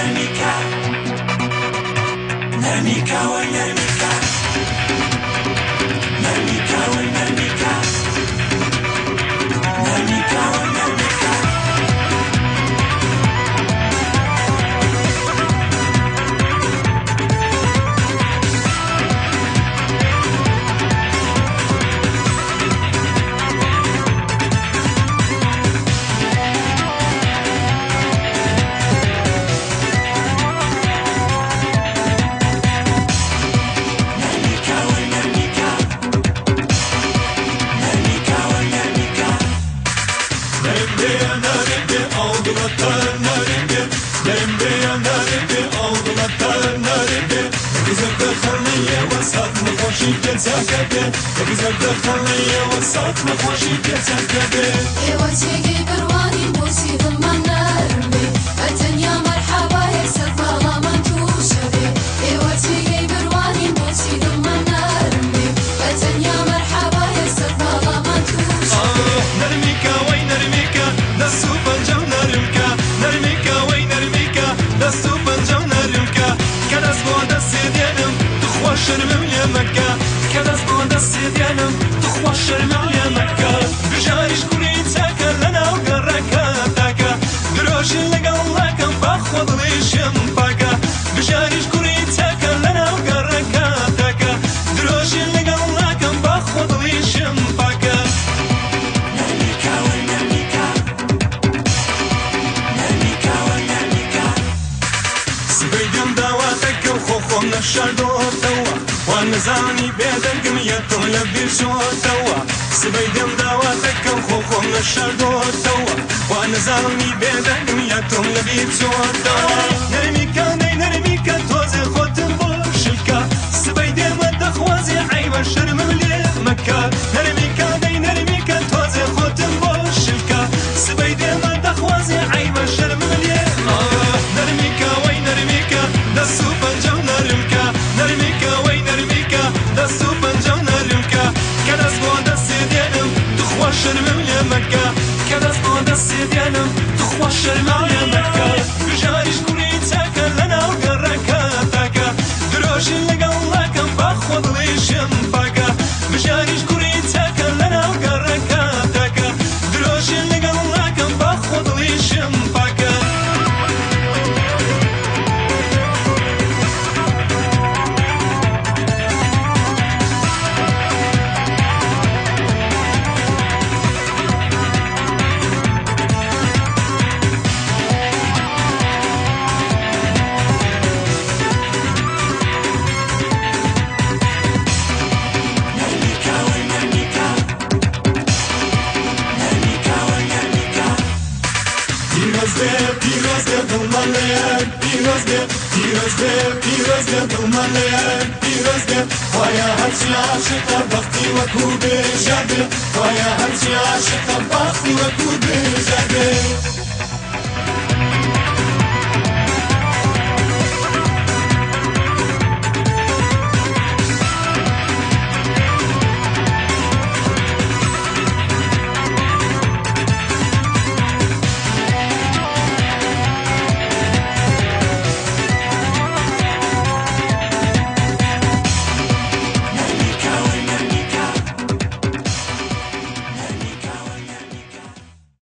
نرميكا نرميكا ونرميكا نرميكا ونرميكا نرميكا ونرميكا نزاني بيدنقم يتم لبير شو توا سبيدم داواتك وخوخو من الشردو توا ونزاني بيدنقم يتم لبير شو توا نرميكا نرميكا توزي خوتن بوشلكا سبيدم الدخوازي عيب الشرم ملي مكة نرميكا نرميكا توزي خوتن بوشلكا سبيدم الدخوازي عيب الشرم ملي نرميكا وين نرميكا دسو بنجو نرمكا نرميكا وين نرميكا دسو بنجو نرمكا كدس بودا سيدينم تخوى شرم ملي مكة كدس بودا سيدينم تخوى شرم ملي مكة بجاريش كوري تاكا لنا وقركا تاكا دروش اللي قلقا باخوض ليشم باكا بجاريش كوري تاكا لنا وقركا تاكا دروش اللي قلقا باخوض ليشم باكا پیرۆزگە دڵمانەیان پیرۆزگە خۆیە هەرچی عاشقە بەختی وەکو بێژە بێ خۆیە هەرچی عاشقە بەختی وەکو بێژە